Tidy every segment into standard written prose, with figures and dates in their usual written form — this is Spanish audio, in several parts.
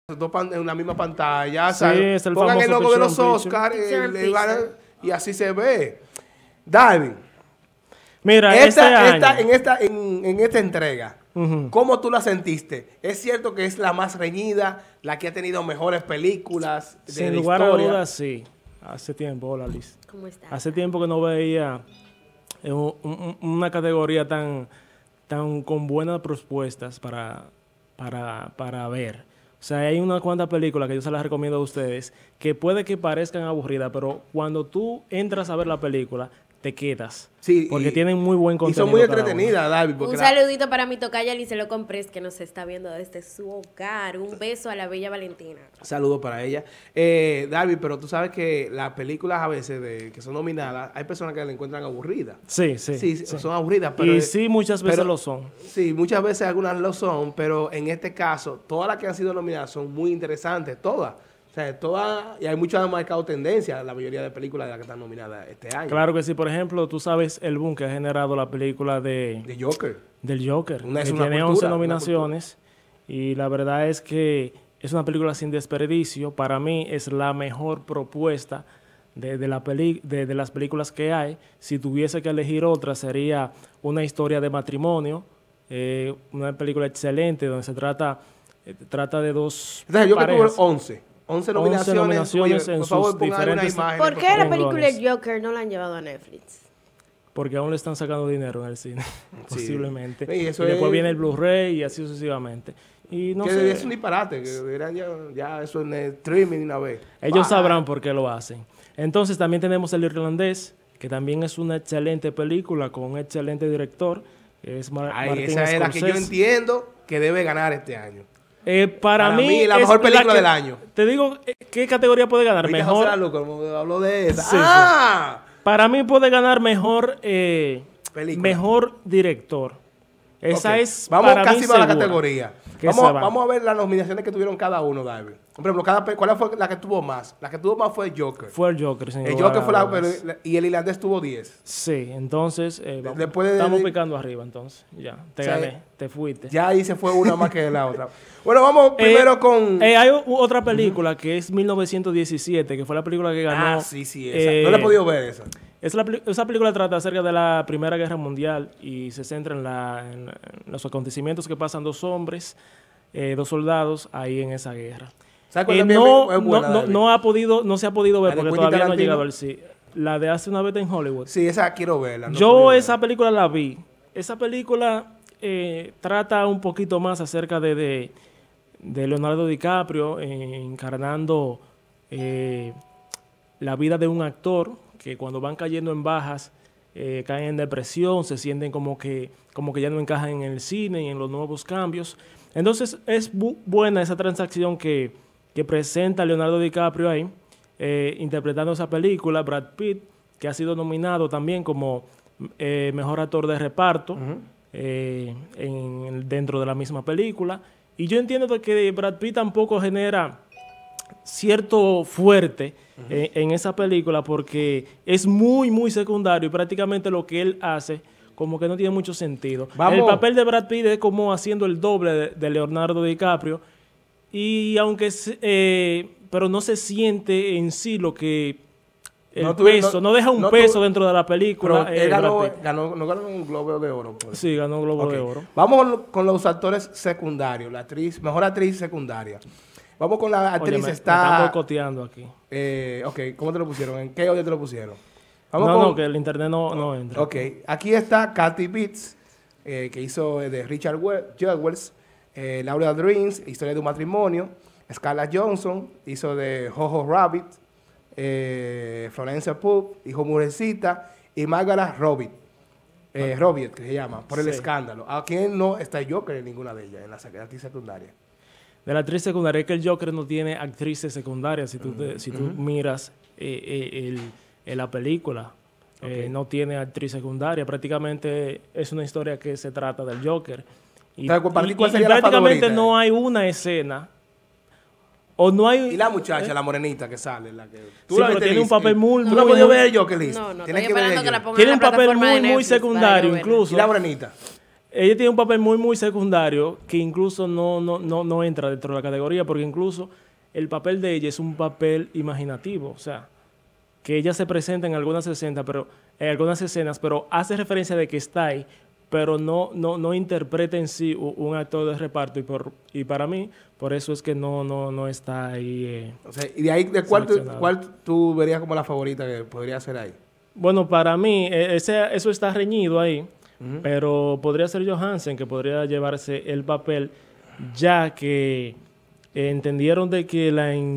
en una misma pantalla. Sí, es el pongan el famoso logo de los picture in Oscars y así se ve. Darwin, Mira, en esta entrega, ¿cómo tú la sentiste? Es cierto que es la más reñida, la que ha tenido mejores películas de sin la lugar a historia. dudas, sí. Hace tiempo, hola Liz. ¿Cómo está? Hace tiempo que no veía una categoría tan con buenas propuestas para ver. O sea, hay unas cuantas películas que yo se las recomiendo a ustedes que puede que parezcan aburridas, pero cuando tú entras a ver la película, te quedas. Sí, porque tienen muy buen Y contenido. son muy cada una. entretenidas, David. Un saludito para mi tocaya Liselo Comprés, que nos está viendo desde su hogar. Un beso a la bella Valentina. Saludos para ella. Darby, pero tú sabes que las películas a veces que son nominadas, hay personas que la encuentran aburridas. Sí. Son aburridas, pero... Y sí, muchas veces lo son. Sí, muchas veces algunas lo son, pero en este caso, todas las que han sido nominadas son muy interesantes, todas. O sea, todas, y hay muchas han marcado tendencia, la mayoría de películas de las que están nominadas este año. Claro que sí. Por ejemplo, tú sabes el boom que ha generado la película De Joker. del Joker. Una Que tiene 11 nominaciones. Y la verdad es que es una película sin desperdicio. Para mí es la mejor propuesta de las películas que hay. Si tuviese que elegir otra, sería Una historia de matrimonio. Una película excelente donde se trata de dos Entonces, Joker tuvo parejas. 11 nominaciones. Oye, en por favor, sus pongan algunas diferentes... imágenes. ¿Por qué la favor. película El Joker no la han llevado a Netflix? Porque aún le están sacando dinero en el cine, Sí. posiblemente. Sí, Y eso después es- viene el Blu-ray y así sucesivamente. Y no que sé, es un disparate, que deberían ya eso en el streaming una vez. ellos sabrán por qué lo hacen. Entonces también tenemos El Irlandés, que también es una excelente película con un excelente director, que es Martin Esa es la que yo Scorsese. entiendo que debe ganar este año. Para mí la es mejor película que- del año. Te digo, ¿qué categoría puede ganar? Ahorita Mejor. José Luco, como habló de esa. Sí, ¡Ah! Para mí puede ganar mejor, Película. mejor director. Esa Ok. es Vamos para casi mí para la segura. categoría. Que se va. Vamos a ver las nominaciones que tuvieron cada uno, David. Por ejemplo, ¿cuál fue la que tuvo más? La que tuvo más fue Joker. Fue el Joker, sin El lugar Joker a fue dudas. y el irlandés tuvo 10. Sí, entonces vamos, Después de- estamos picando arriba, entonces. Ya, te O sea, gané, te fuiste. Ya ahí se fue una más que la otra. Bueno, vamos primero con... Hay otra película que es 1917, que fue la película que ganó. sí, esa. No la he podido ver esa. Esa película trata acerca de la Primera Guerra Mundial y se centra en los acontecimientos que pasan dos hombres, dos soldados ahí en esa guerra. ¿Sabes cuál también es buena, David? No se ha podido ver ¿La de porque Quentin todavía no ha Tarantino? llegado al cine. La de Hace una vez en Hollywood. Sí, esa quiero verla. no he Yo podido esa verla. película la vi. Esa película trata un poquito más acerca de Leonardo DiCaprio encarnando la vida de un actor que cuando van cayendo en bajas caen en depresión, se sienten como que ya no encajan en el cine y en los nuevos cambios. Entonces es buena esa transacción que presenta Leonardo DiCaprio ahí, interpretando esa película. Brad Pitt, que ha sido nominado también como mejor actor de reparto dentro de la misma película. Y yo entiendo de que Brad Pitt tampoco genera cierto fuerte en esa película porque es muy, muy secundario y prácticamente lo que él hace como que no tiene mucho sentido. Vamos. El papel de Brad Pitt es como haciendo el doble de Leonardo DiCaprio y aunque pero no se siente en sí lo que el peso, no deja un peso dentro de la película. Pero él Brad Pitt. ganó un Globo de Oro. Pues. Sí, ganó Globo Ok. de Oro. Vamos con los actores secundarios, mejor actriz secundaria. Vamos con la actriz, Oye, me está... están boicoteando aquí. ok, ¿cómo te lo pusieron? ¿En qué orden te lo pusieron? No, que el internet no entra. Ok, aquí está Kathy Bates, que hizo de Richard Jewels, Laura Dreams, Historia de un matrimonio, Scarlett Johansson, hizo de Jojo Rabbit, Florence Pugh, hijo Mujercita, y Margaret Robbie, Robbie, que se llama, por el Sí. escándalo. ¿A quién no está Joker en ninguna de ellas, en la actriz secundaria? De la actriz secundaria, es que el Joker no tiene actrices secundarias. Si tú miras la película, no tiene actriz secundaria. Prácticamente es una historia que se trata del Joker. Y, Pero, para ti, ¿cuál sería la prácticamente favorita? no hay una escena. O no hay. Y la muchacha, la morenita que sale, la que... Sí, pero tiene un papel muy... ¿Tú no has muy- podido ver el Joker, Liz? No, Tienes estoy que ver esperando el que la Joker. pongan Tiene en un la papel plataforma de muy Netflix para secundario yo verla. incluso. ¿Y la morenita? ella tiene un papel muy, muy secundario que incluso no entra dentro de la categoría, porque incluso el papel de ella es un papel imaginativo, o sea, que ella se presenta en algunas escenas, pero hace referencia de que está ahí, pero no interpreta en sí un actor de reparto, y para mí, por eso es que no está ahí. O sea, y de ahí, ¿de cuál tú verías como la favorita que podría ser ahí? Bueno, para mí, eso está reñido ahí, pero podría ser Johansen, que podría llevarse el papel, ya que entendieron de que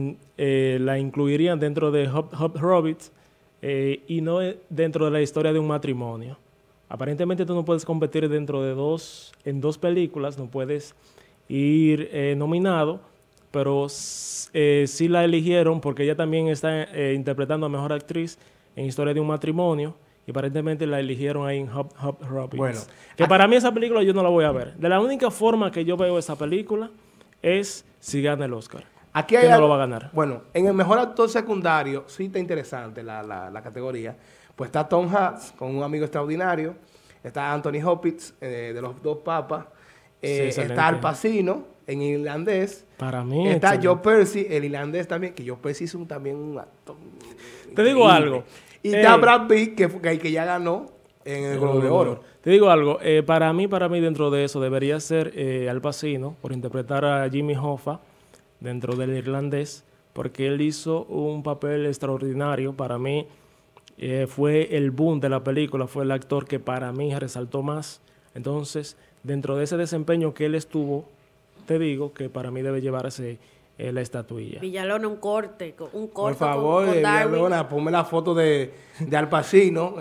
la incluirían dentro de Hobbit y no dentro de la historia de un matrimonio. Aparentemente tú no puedes competir en dos películas, no puedes ir nominado, pero sí la eligieron porque ella también está interpretando a Mejor Actriz en Historia de un Matrimonio, y aparentemente la eligieron ahí en Hobbit. Bueno, que para mí esa película yo no la voy a ver. De la única forma que yo veo esa película es si gana el Oscar. Aquí hay que no lo va a ganar. Bueno, en el mejor actor secundario, sí está interesante la categoría. Pues está Tom Hanks con Un amigo extraordinario. Está Anthony Hopkins de Los Dos Papas. Está Al Pacino en irlandés. Para mí. Está Joe Pesci, el irlandés también, que Joe Pesci es también un actor. Te digo algo. Y está Brad Pitt, que ya ganó en el Globo de Oro. Te digo algo. Para mí, dentro de eso, debería ser Al Pacino, por interpretar a Jimmy Hoffa dentro del irlandés, porque él hizo un papel extraordinario. Para mí, fue el boom de la película, fue el actor que para mí resaltó más. Entonces, dentro de ese desempeño que él estuvo, te digo que para mí debe llevarse la estatuilla. Villalona, un corte por favor, con Villalona, ponme la foto de Al Pacino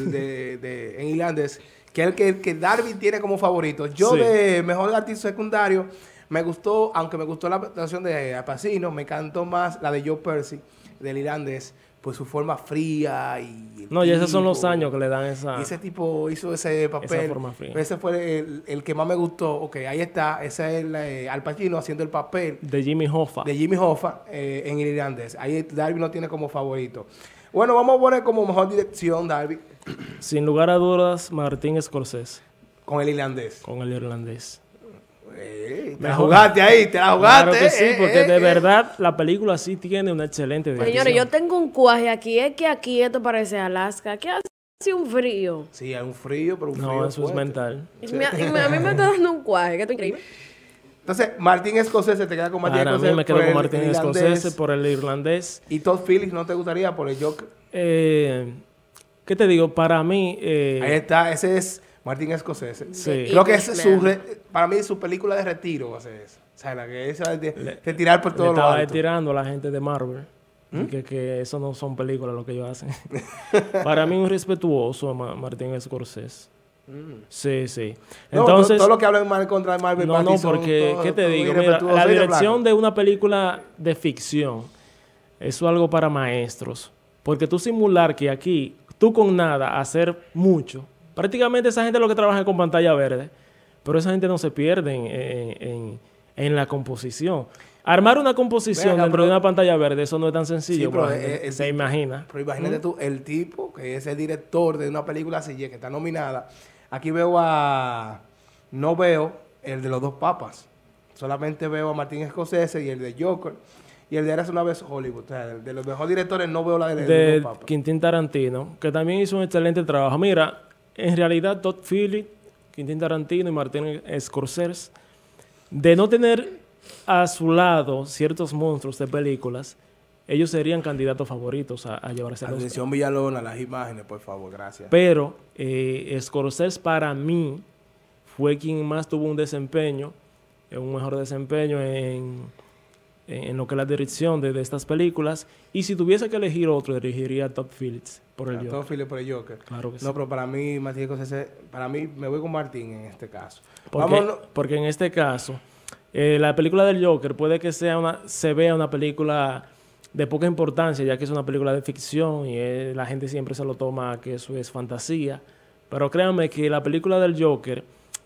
en irlandés, que es el que Darby tiene como favorito. Yo de mejor artista secundario me gustó, aunque me gustó la actuación de Al Pacino, me encantó más la de Joe Pesci del irlandés, pues su forma fría y y esos son los años que le dan esa. Y ese tipo hizo ese papel. Esa forma fría. Ese fue el que más me gustó. Ok, ahí está. Ese es Al Pacino haciendo el papel de Jimmy Hoffa. En el irlandés. Ahí Darby lo tiene como favorito. Bueno, vamos a poner como mejor dirección, Darby. Sin lugar a dudas, Martin Scorsese. Con el irlandés. Con el irlandés. Te la jugaste ahí, te la jugaste. Claro que sí, porque de verdad la película sí tiene una excelente dirección. Señores, yo tengo un cuaje aquí, es que aquí esto parece Alaska, que hace un frío. Sí, hay un frío, pero un frío no, eso fuerte. Es mental. A mí me está dando un cuaje, que esto es increíble. Entonces, Martin Scorsese, te queda con Martin Scorsese. Para mí me quedo con Martin Scorsese por el irlandés. ¿Y Todd Phillips no te gustaría por el Joker? ¿Qué te digo? Para mí... ahí está, ese es Martin Scorsese. Sí. Creo que es para mí su película de retiro va a ser esa. O sea, la que es de tirar por todos lados. Estaba tirando a la gente de Marvel. Que eso no son películas lo que ellos hacen. Para mí un respetuoso a Martin Scorsese. Sí. Entonces, todo lo que hablan mal contra Marvel. No, porque, ¿qué te digo? Mira, la dirección de una película de ficción, eso es algo para maestros. Porque tú simular que aquí, tú con nada, hacer mucho. Prácticamente esa gente es lo que trabaja con pantalla verde. Pero esa gente no se pierde en la composición. Armar una composición dentro de una pantalla verde, eso no es tan sencillo. Sí, se imagina. Pero imagínate tú, el tipo que es el director de una película así, que está nominada. Aquí no veo el de Los Dos Papas. Solamente veo a Martin Scorsese y el de Joker. Y el de Eras una vez Hollywood. O sea, de los mejores directores no veo la de Los Dos Papas. Quentin Tarantino, que también hizo un excelente trabajo. Mira, en realidad Todd Phillips, Quentin Tarantino y Martin Scorsese, de no tener a su lado ciertos monstruos de películas, ellos serían candidatos favoritos a llevarse el Oscar. Atención Villalona, las imágenes, por favor, gracias. Pero Scorsese para mí fue quien más tuvo un mejor desempeño en lo que es la dirección de estas películas. Y si tuviese que elegir otro, elegiría a Todd Phillips por el Joker. Todd Phillips por el Joker. Claro que sí. No, pero para mí, Martin Scorsese, me voy con Martin en este caso. Porque en este caso, la película del Joker puede que se vea una película de poca importancia, ya que es una película de ficción y la gente siempre se lo toma que eso es fantasía. Pero créanme que la película del Joker,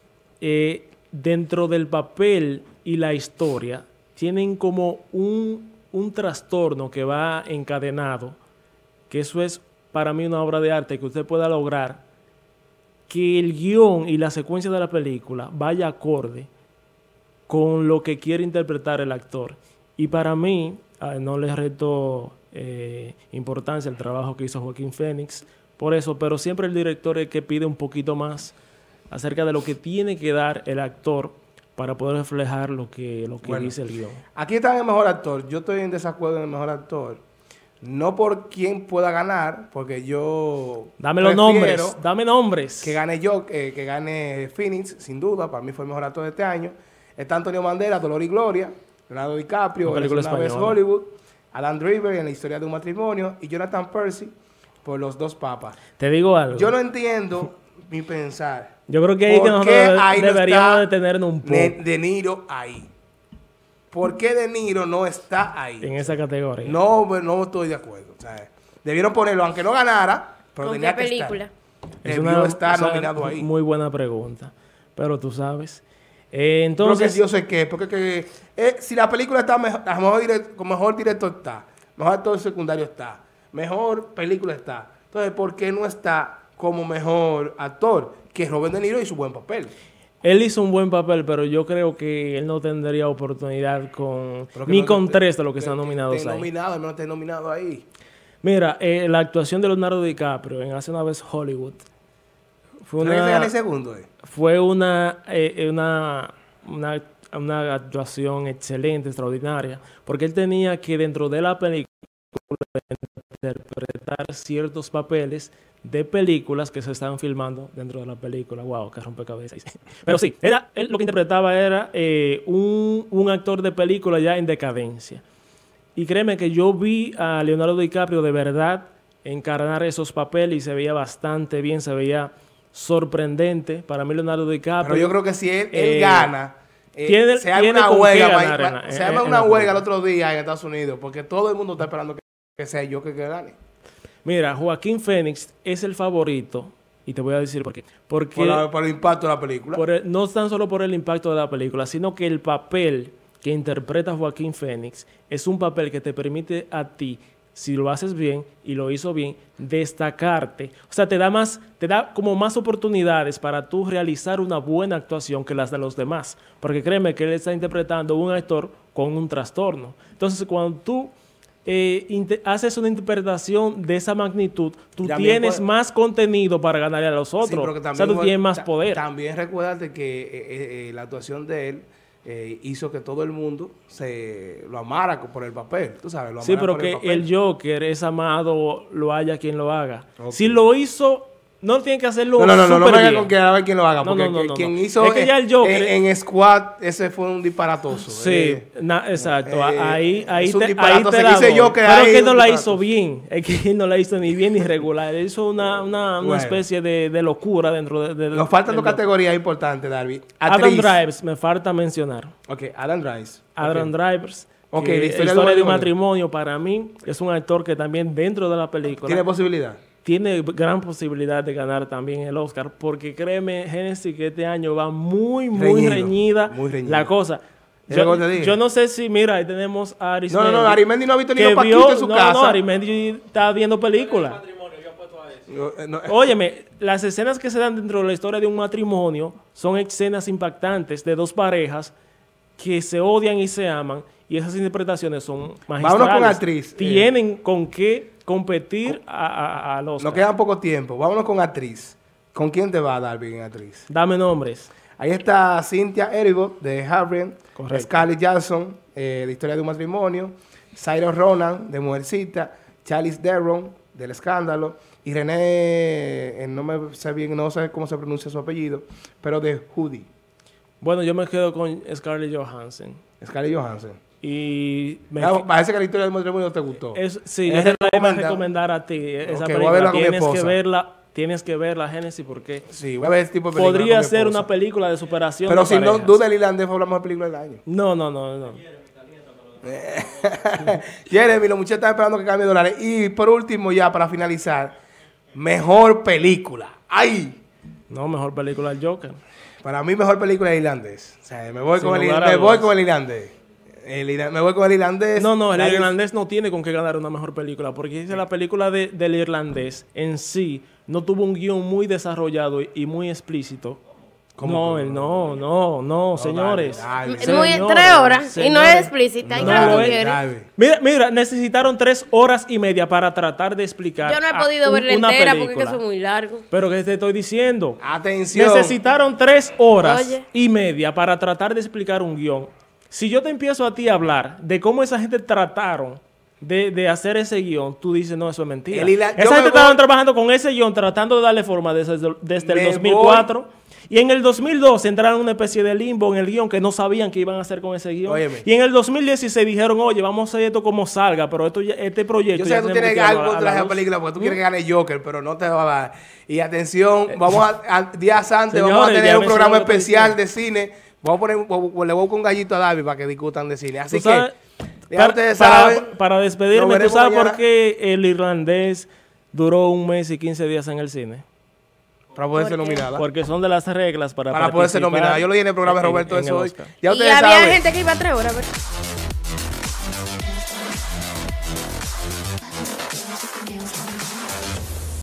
dentro del papel y la historia, tienen como un trastorno que va encadenado, que eso es para mí una obra de arte que usted pueda lograr que el guión y la secuencia de la película vaya acorde con lo que quiere interpretar el actor. Y para mí, no le reto importancia al trabajo que hizo Joaquín Phoenix, por eso, pero siempre el director es que pide un poquito más acerca de lo que tiene que dar el actor para poder reflejar lo que Bueno, dice el guión. Aquí está el mejor actor. Yo estoy en desacuerdo en el mejor actor. No por quién pueda ganar, porque yo Dame los nombres, dame nombres. que gane yo, que gane Phoenix, sin duda. Para mí fue el mejor actor de este año. Está Antonio Banderas, Dolor y Gloria, Leonardo DiCaprio, Una película Una vez española. Hollywood, Adam Driver en La historia de un matrimonio y Jonathan Percy por Los dos papas. Te digo algo. Yo no entiendo mi pensar. Yo creo que ahí que ¿Por nosotros qué ahí no deberíamos está detenernos un poco De Niro ahí? ¿Por qué De Niro no está ahí? en esa categoría. No estoy de acuerdo. O sea, debieron ponerlo, aunque no ganara, pero ¿Con qué tenía que película? estar. Es Debió estar o sea, nominado ahí. Muy buena pregunta. Pero tú sabes. Entonces, Entonces, yo sé qué, porque si la película está mejor, con mejor director está, mejor actor secundario está, mejor película está. Entonces, ¿por qué no está como mejor actor? Que Robert De Niro hizo un buen papel. él hizo un buen papel, pero yo creo que él no tendría oportunidad Pero que ni no con te- 3 de los que te- están te- nominados te ahí. nominado, al menos te nominado ahí. Mira, la actuación de Leonardo DiCaprio en Hace una vez Hollywood fue ¿Crees que gane una, segundo? fue una actuación excelente, extraordinaria, porque él tenía que dentro de la película interpretar ciertos papeles de películas que se estaban filmando dentro de la película. Wow, que rompecabezas. Pero sí, él lo que interpretaba era un actor de película ya en decadencia. Y créeme que yo vi a Leonardo DiCaprio de verdad encarnar esos papeles y se veía bastante bien, se veía sorprendente. Para mí Leonardo DiCaprio... Pero yo creo que si él gana, tiene se arma con una qué huelga, ganar se en arma la una huelga el película. otro día en Estados Unidos, porque todo el mundo está esperando que sea yo que gane. Mira, Joaquín Phoenix es el favorito y te voy a decir por qué. Porque Por el impacto de la película. no tan solo por el impacto de la película, sino que el papel que interpreta Joaquín Phoenix es un papel que te permite a ti, si lo haces bien y lo hizo bien, destacarte. O sea, te da como más oportunidades para tú realizar una buena actuación que las de los demás. Porque créeme que él está interpretando un actor con un trastorno. Entonces, cuando tú haces una interpretación de esa magnitud, tú También tienes puede- más contenido para ganarle a los Sí, otros. pero que O sea, tú tienes más ta- poder. También recuérdate que la actuación de él hizo que todo el mundo se lo amara por el papel. Tú sabes, lo Sí, amara pero por que papel. el Joker es amado, lo haya quien lo haga. Ok. Si lo hizo, no tiene que hacerlo No me súper venga bien. con que a ver quién lo haga, No, porque no, no, no, quien no. hizo Es que ya el Joker- en Squad, ese fue un disparatoso. Sí, exacto. Ahí es un te disparate. te Se la dice doy. yo que Pero hay que un no la disparate. hizo bien. Es que él no la hizo ni bien ni regular. Él hizo una Bueno. especie de locura dentro de Nos faltan del- dos categorías importantes, Darby. Adam Actriz. Drivers, me falta mencionar. Ok, Adam Drivers. Adam Drivers. Ok, que la historia historia de de un un matrimonio para mí es un actor que también dentro de la película ¿Tiene posibilidad? tiene gran posibilidad de ganar también el Oscar, porque créeme, Genesis, que este año va muy Reñido, reñida muy reñido. la cosa. Es lo que te dije. Yo no sé si, mira, ahí tenemos a Arismendi. No, Arimendi no ha visto ni que los paquitos en su no, casa. No, Arismendi está viendo películas. No, Óyeme, las escenas que se dan dentro de la historia de un matrimonio son escenas impactantes de dos parejas que se odian y se aman, y esas interpretaciones son magistrales. Vámonos con actriz. Tienen con qué competir a los. Nos queda poco tiempo. Vámonos con actriz. ¿Con quién te va a dar bien actriz? Dame nombres. Ahí está Cynthia Erivo de Harvey, Correcto. Scarlett Johansson, La historia de un matrimonio, Cyrus Ronan de Mujercita, Charlize Theron del Escándalo y René, no sé cómo se pronuncia su apellido, pero de Hoodie, Bueno, yo me quedo con Scarlett Johansson. Scarlett Johansson. Y Parece que la historia del matrimonio te gustó. sí, Es yo te la iba a recomendable. recomendar a ti. Esa Ok, voy a verla película con mi esposa. Tienes que verla, Génesis, porque Sí, voy a ver este tipo de película podría con mi ser esposa. una película de superación. Pero de sin parejas. duda el irlandés fue la mejor película del año. No. Jeremy, los muchachos están esperando que cambie dólares. Y por último, ya para finalizar, mejor película. ¡Ay! No, mejor película el Joker. Para mí, mejor película es irlandés. O sea, me voy Sin con lugar a me voy dudas. con el irlandés. Me voy con el irlandés. No, el La- irlandés no tiene con qué ganar una mejor película, porque dice la película del irlandés en sí no tuvo un guión muy desarrollado y muy explícito. No, no, señores. Es muy 3 horas y no es explícita. ¿Y No no lo es. quieres? Mira, necesitaron 3 horas y media para tratar de explicar. Yo no he podido verla una entera película. porque eso es muy largo. Pero que te estoy diciendo. Atención. Necesitaron 3 horas Oye. y media para tratar de explicar un guión. Si yo te empiezo a ti a hablar de cómo esa gente trataron de hacer ese guión, tú dices, no, eso es mentira. Esa gente estaban trabajando con ese guión, tratando de darle forma desde el 2004. Y en el 2012 entraron en una especie de limbo en el guión que no sabían qué iban a hacer con ese guión. Óyeme. Y en el 2016 dijeron, oye, vamos a hacer esto como salga, pero este proyecto... Yo sé que tú tienes algo contra esa película porque tú quieres que gane Joker, pero no te va a dar. Y atención, vamos días antes, Señores, vamos a tener ya un programa mencioné la especial de cine. Vamos a poner, le voy a buscar un gallito a David para que discutan de cine. Así Tú sabes, que, ya ustedes saben. para despedirme, nos ¿tú veremos sabes mañana. por qué El Irlandés duró 1 mes y 15 días en el cine? Para poder ser ¿Por qué? nominada. Porque son de las reglas para Para poder ser participar nominada. Yo lo dije en el programa de Roberto en de el hoy. Oscar. Ya Y ustedes había saben. gente que iba 3 horas, ¿verdad?